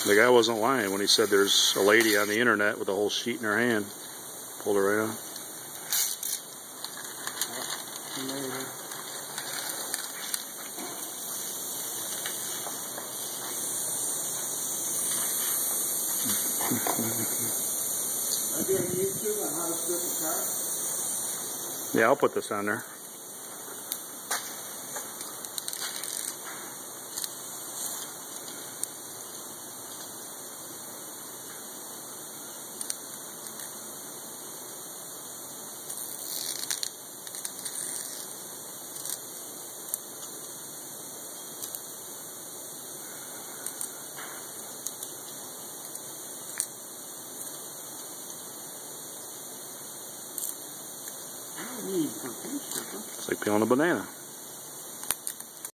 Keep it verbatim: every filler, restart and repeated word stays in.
The guy wasn't lying when he said there's a lady on the internet with a whole sheet in her hand. Pulled her right out. Are you doing YouTube on how to strip a car? Yeah, I'll put this on there. It's like peeling a banana.